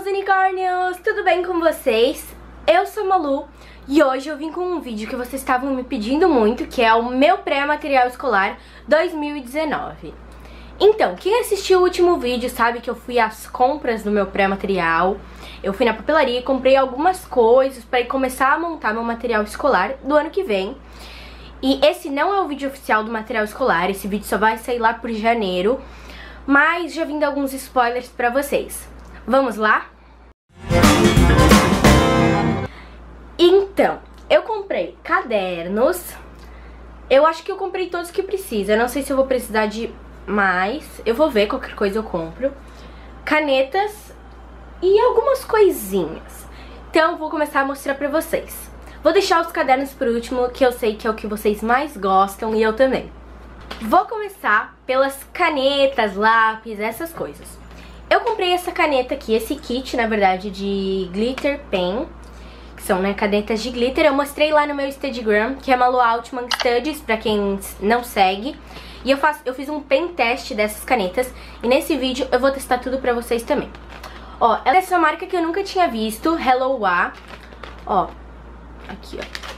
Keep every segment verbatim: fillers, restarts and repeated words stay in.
unicórnios! Tudo bem com vocês? Eu sou a Malu e hoje eu vim com um vídeo que vocês estavam me pedindo muito, que é o meu pré-material escolar dois mil e dezenove. Então, quem assistiu o último vídeo sabe que eu fui às compras do meu pré-material. Eu fui na papelaria e comprei algumas coisas para começar a montar meu material escolar do ano que vem. E esse não é o vídeo oficial do material escolar, esse vídeo só vai sair lá por janeiro. Mas já vim dar alguns spoilers pra vocês. Vamos lá? Então, eu comprei cadernos. Eu acho que eu comprei todos que precisa. Eu não sei se eu vou precisar de mais. Eu vou ver, qualquer coisa eu compro. Canetas e algumas coisinhas. Então, vou começar a mostrar pra vocês. Vou deixar os cadernos por último, que eu sei que é o que vocês mais gostam e eu também. Vou começar pelas canetas, lápis, essas coisas. Eu comprei essa caneta aqui, esse kit, na verdade, de glitter pen, que são, né, canetas de glitter. Eu mostrei lá no meu Instagram, que é Malu Altman Studies, pra quem não segue. E eu, faço, eu fiz um pen teste dessas canetas, e nesse vídeo eu vou testar tudo pra vocês também. Ó, ela é essa marca que eu nunca tinha visto, Hello A. Ó, aqui, ó.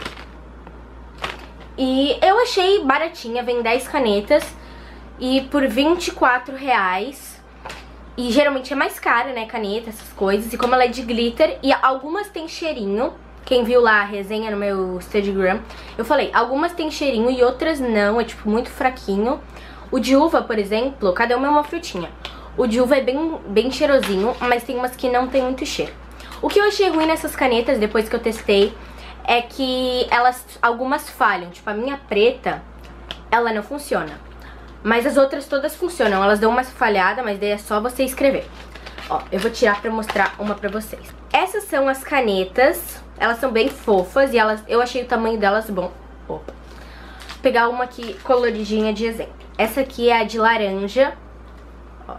E eu achei baratinha, vem dez canetas e por vinte e quatro reais. E geralmente é mais cara, né, caneta, essas coisas. E como ela é de glitter, e algumas tem cheirinho. Quem viu lá a resenha no meu Instagram, eu falei, algumas tem cheirinho e outras não, é tipo muito fraquinho. O de uva, por exemplo, cada uma é uma frutinha. O de uva é bem, bem cheirosinho, mas tem umas que não tem muito cheiro. O que eu achei ruim nessas canetas, depois que eu testei, é que elas, algumas falham. Tipo, a minha preta, ela não funciona. Mas as outras todas funcionam. Elas dão uma falhada, mas daí é só você escrever. Ó, eu vou tirar pra mostrar uma pra vocês. Essas são as canetas. Elas são bem fofas e elas, eu achei o tamanho delas bom. Opa. Vou pegar uma aqui coloridinha de exemplo. Essa aqui é a de laranja. Ó.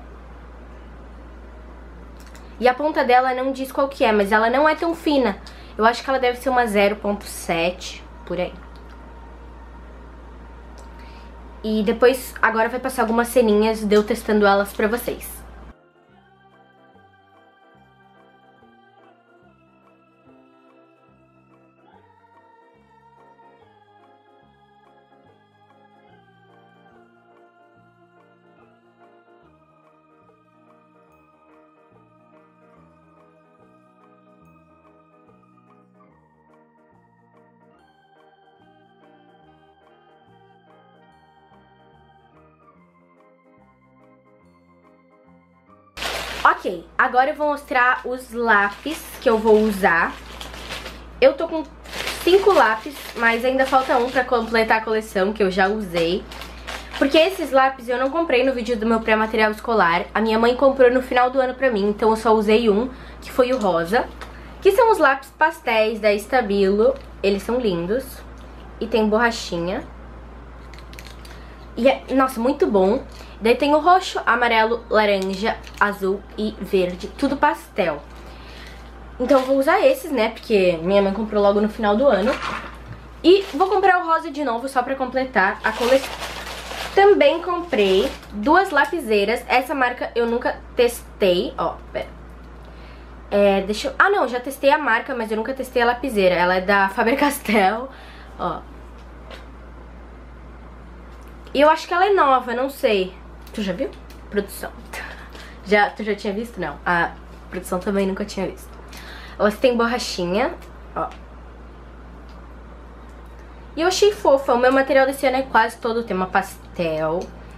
E a ponta dela não diz qual que é, mas ela não é tão fina. Eu acho que ela deve ser uma zero ponto sete, por aí. E depois, agora vai passar algumas ceninhas de eu testando elas pra vocês. Ok, agora eu vou mostrar os lápis que eu vou usar. Eu tô com cinco lápis, mas ainda falta um pra completar a coleção, que eu já usei. Porque esses lápis eu não comprei no vídeo do meu pré-material escolar. A minha mãe comprou no final do ano pra mim, então eu só usei um, que foi o rosa. Que são os lápis pastéis da Stabilo. Eles são lindos. E tem borrachinha. E é, nossa, muito bom. Daí tem o roxo, amarelo, laranja, azul e verde, tudo pastel. Então eu vou usar esses, né, porque minha mãe comprou logo no final do ano. E vou comprar o rosa de novo só pra completar a coleção. Também comprei duas lapiseiras. Essa marca eu nunca testei, ó, pera. É, deixa eu... Ah, não, já testei a marca, mas eu nunca testei a lapiseira. Ela é da Faber-Castell, ó. E eu acho que ela é nova, não sei. Tu já viu? Produção. Já, tu já tinha visto? Não. A produção também nunca tinha visto. Elas têm borrachinha, ó. E eu achei fofa. O meu material desse ano é quase todo tema pastel.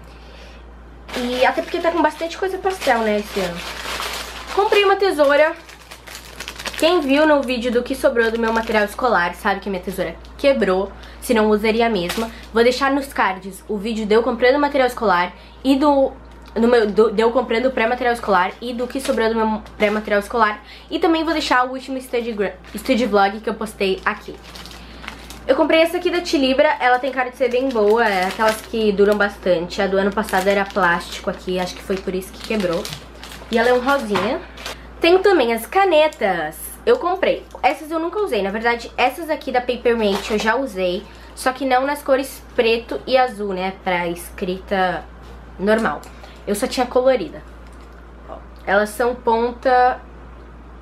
E até porque tá com bastante coisa pastel, né, esse ano. Comprei uma tesoura. Quem viu no vídeo do que sobrou do meu material escolar sabe que minha tesoura quebrou, se não usaria a mesma. Vou deixar nos cards o vídeo de eu comprando o material escolar e do, do meu, do, de eu comprando o pré-material escolar e do que sobrou do meu pré-material escolar. E também vou deixar o último study, study vlog que eu postei aqui. Eu comprei essa aqui da Tilibra, ela tem cara de ser bem boa, é aquelas que duram bastante. A do ano passado era plástico aqui, acho que foi por isso que quebrou. E ela é um rosinha. Tenho também as canetas. Eu comprei. Essas eu nunca usei. Na verdade, essas aqui da Papermate eu já usei. Só que não nas cores preto e azul, né? Pra escrita normal. Eu só tinha colorida. Ó, elas são ponta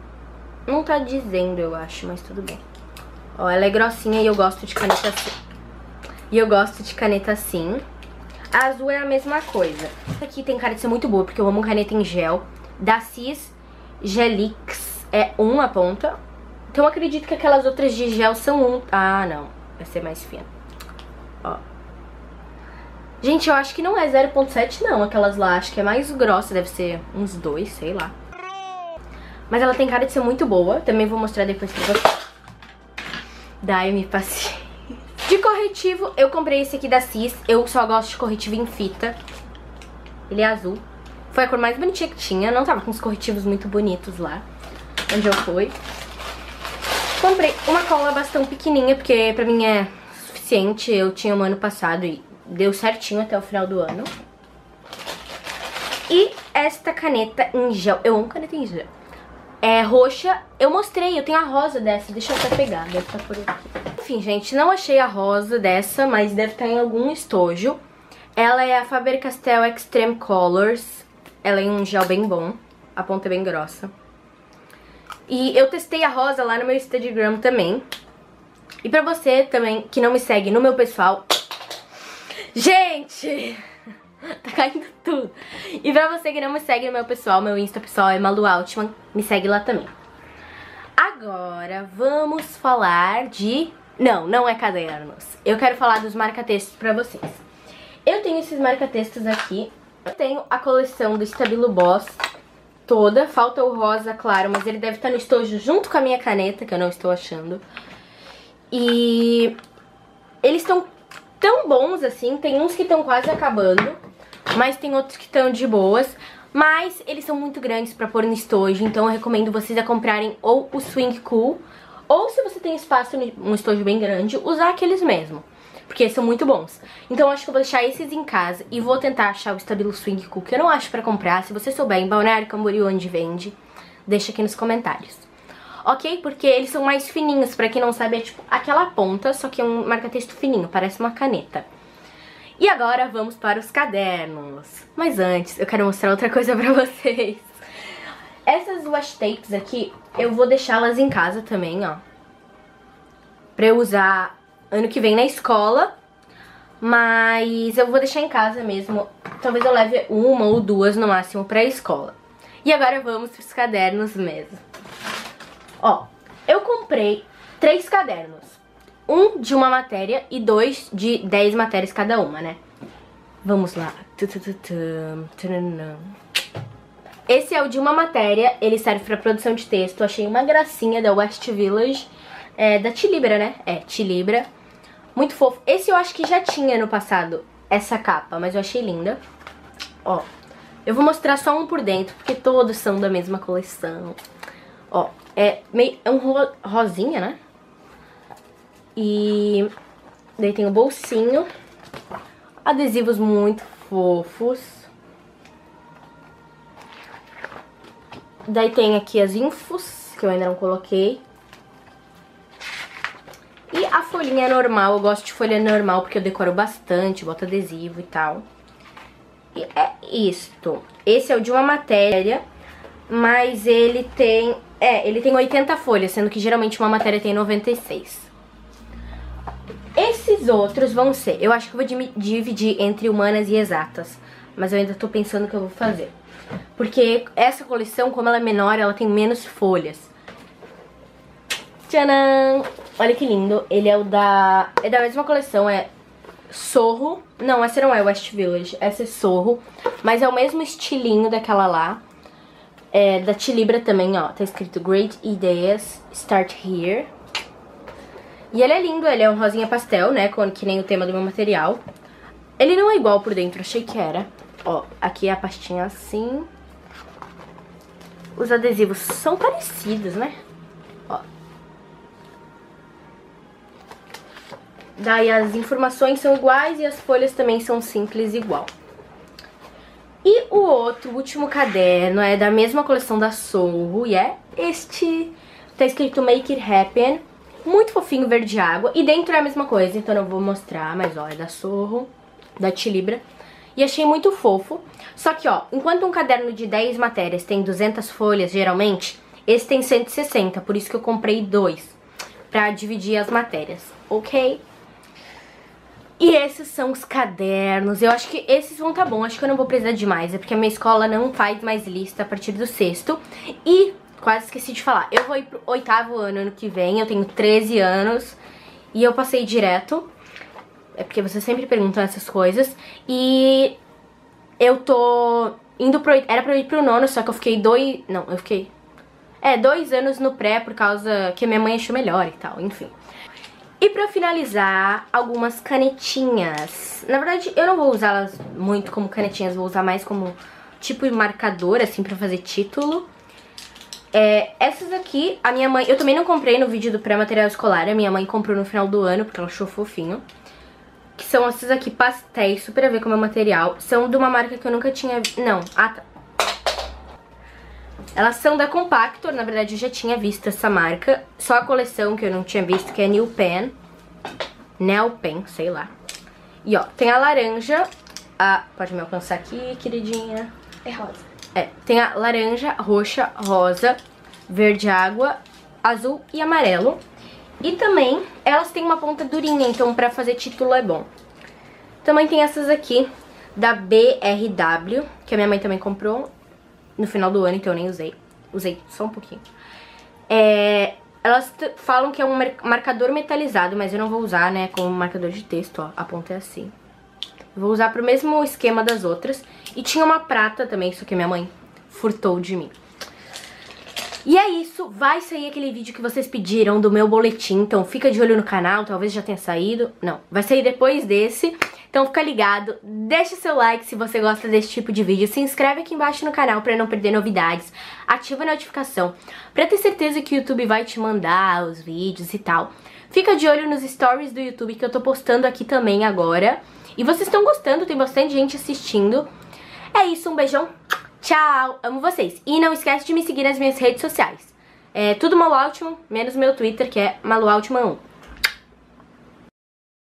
Não tá dizendo, eu acho, mas tudo bem. Ó, ela é grossinha e eu gosto de caneta assim. E eu gosto de caneta assim. A azul é a mesma coisa. Essa aqui tem cara de ser muito boa, porque eu amo caneta em gel. Da Cis Gelix é um a ponta. Então eu acredito que aquelas outras de gel são um. Ah, não. Vai ser mais fina. Ó. Gente, eu acho que não é zero ponto sete não, aquelas lá. Acho que é mais grossa, deve ser uns dois, sei lá. Mas ela tem cara de ser muito boa. Também vou mostrar depois pra vocês. Dai-me paciência. De corretivo, eu comprei esse aqui da Cis. Eu só gosto de corretivo em fita. Ele é azul. Foi a cor mais bonitinha que tinha. Não tava com os corretivos muito bonitos lá onde eu fui. Comprei uma cola bastante pequenininha, porque pra mim é suficiente. Eu tinha um ano passado e deu certinho até o final do ano. E esta caneta em gel. Eu amo caneta em gel. É roxa. Eu mostrei, eu tenho a rosa dessa. Deixa eu até pegar, deve estar por aqui. Enfim, gente, não achei a rosa dessa, mas deve estar em algum estojo. Ela é a Faber-Castell Extreme Colors. Ela é um gel bem bom. A ponta é bem grossa. E eu testei a rosa lá no meu Instagram também. E pra você também, que não me segue no meu pessoal... Gente! Tá caindo tudo. E pra você que não me segue no meu pessoal, meu Insta pessoal é Malu Altman. Me segue lá também. Agora vamos falar de... Não, não é cadernos. Eu quero falar dos marca-textos pra vocês. Eu tenho esses marca-textos aqui. Eu tenho a coleção do Stabilo Boss toda. Falta o rosa, claro, mas ele deve estar no estojo junto com a minha caneta, que eu não estou achando. E eles estão tão bons assim. Tem uns que estão quase acabando, mas tem outros que estão de boas. Mas eles são muito grandes pra pôr no estojo, então eu recomendo vocês a comprarem ou o Swing Cool, ou se você tem espaço, um estojo bem grande, usar aqueles mesmo, porque são muito bons. Então eu acho que eu vou deixar esses em casa e vou tentar achar o Stabilo Swing Cool, que eu não acho pra comprar. Se você souber em Balneário Camboriú onde vende, deixa aqui nos comentários. Ok? Porque eles são mais fininhos, pra quem não sabe é tipo aquela ponta, só que é um marca-texto fininho, parece uma caneta. E agora vamos para os cadernos. Mas antes, eu quero mostrar outra coisa pra vocês. Essas washi tapes aqui, eu vou deixá-las em casa também, ó. Pra eu usar ano que vem na escola. Mas eu vou deixar em casa mesmo. Talvez eu leve uma ou duas no máximo pra escola. E agora vamos pros cadernos mesmo. Ó, eu comprei três cadernos. Um de uma matéria e dois de dez matérias cada uma, né? Vamos lá. Esse é o de uma matéria, ele serve pra produção de texto. Achei uma gracinha da West Village, é, da Tilibra, né? É, Tilibra. Muito fofo. Esse eu acho que já tinha no passado, essa capa, mas eu achei linda. Ó, eu vou mostrar só um por dentro, porque todos são da mesma coleção. Ó, é, meio, é um ro rosinha, né? E daí tem o bolsinho, adesivos muito fofos. Daí tem aqui as infos, que eu ainda não coloquei. E a folhinha normal, eu gosto de folha normal porque eu decoro bastante, boto adesivo e tal. E é isto. Esse é o de uma matéria, mas ele tem... É, ele tem oitenta folhas, sendo que geralmente uma matéria tem noventa e seis. Esses outros vão ser... Eu acho que eu vou dividir entre humanas e exatas, mas eu ainda tô pensando o que eu vou fazer. Porque essa coleção, como ela é menor, ela tem menos folhas. Tcharam! Olha que lindo. Ele é o da... É da mesma coleção, é Sorro. Não, essa não é West Village, essa é Sorro. Mas é o mesmo estilinho daquela lá. É da Tilibra também, ó. Tá escrito Great Ideas, Start Here. E ele é lindo, ele é um rosinha pastel, né, que nem o tema do meu material. Ele não é igual por dentro, achei que era. Ó, aqui é a pastinha assim. Os adesivos são parecidos, né? Ó. Daí as informações são iguais e as folhas também são simples igual. E o outro, o último caderno é da mesma coleção da Sorro e é este. Tá escrito Make It Happen. Muito fofinho, verde água. E dentro é a mesma coisa, então eu não vou mostrar, mas ó, é da Sorro, da Tilibra. E achei muito fofo. Só que ó, enquanto um caderno de dez matérias tem duzentas folhas, geralmente, Esse tem cento e sessenta, por isso que eu comprei dois, pra dividir as matérias, ok? E esses são os cadernos. Eu acho que esses vão tá bom, acho que eu não vou precisar de mais. É porque a minha escola não faz mais lista a partir do sexto. E, quase esqueci de falar, eu vou ir pro oitavo ano ano que vem, eu tenho treze anos. E eu passei direto, é porque vocês sempre perguntam essas coisas. E eu tô indo pro... Era pra eu ir pro nono, só que eu fiquei dois... Não, eu fiquei... É, dois anos no pré por causa que a minha mãe achou melhor e tal, enfim. E pra finalizar, algumas canetinhas. Na verdade, eu não vou usá-las muito como canetinhas, vou usar mais como tipo de marcador, assim, pra fazer título. É, essas aqui, a minha mãe... Eu também não comprei no vídeo do pré-material escolar, a minha mãe comprou no final do ano, porque ela achou fofinho. Que são essas aqui, pastéis, super a ver com o meu material. São de uma marca que eu nunca tinha... Não, ah tá. Elas são da Compactor, na verdade eu já tinha visto essa marca. Só a coleção que eu não tinha visto, que é New Pen. Nel Pen, sei lá. E ó, tem a laranja. A... Pode me alcançar aqui, queridinha. É rosa. É, tem a laranja, roxa, rosa, verde água, azul e amarelo. E também, elas têm uma ponta durinha, então pra fazer título é bom. Também tem essas aqui, da B R W, que a minha mãe também comprou no final do ano, então eu nem usei. Usei só um pouquinho. É, elas falam que é um marcador metalizado, mas eu não vou usar, né, como marcador de texto, ó. A ponta é assim. Vou usar pro mesmo esquema das outras. E tinha uma prata também, isso que minha mãe furtou de mim. E é isso, vai sair aquele vídeo que vocês pediram do meu boletim, então fica de olho no canal, talvez já tenha saído. Não, vai sair depois desse. Então fica ligado, deixa seu like se você gosta desse tipo de vídeo, se inscreve aqui embaixo no canal pra não perder novidades, ativa a notificação pra ter certeza que o YouTube vai te mandar os vídeos e tal. Fica de olho nos stories do YouTube que eu tô postando aqui também agora. E vocês estão gostando, tem bastante gente assistindo. É isso, um beijão, tchau, amo vocês. E não esquece de me seguir nas minhas redes sociais. É tudo Malu Altman, menos meu Twitter, que é Malu Altman um.